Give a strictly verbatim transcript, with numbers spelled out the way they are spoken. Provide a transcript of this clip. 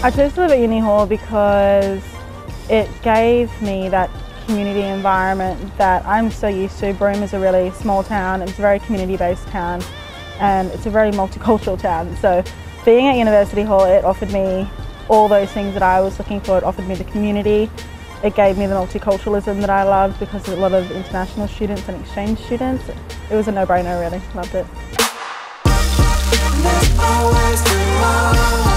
I chose to live at Uni Hall because it gave me that community environment that I'm so used to. Broome is a really small town, it's a very community-based town, and it's a very multicultural town. So being at University Hall, it offered me all those things that I was looking for. It offered me the community, it gave me the multiculturalism that I loved because of a lot of international students and exchange students. It was a no-brainer really, loved it.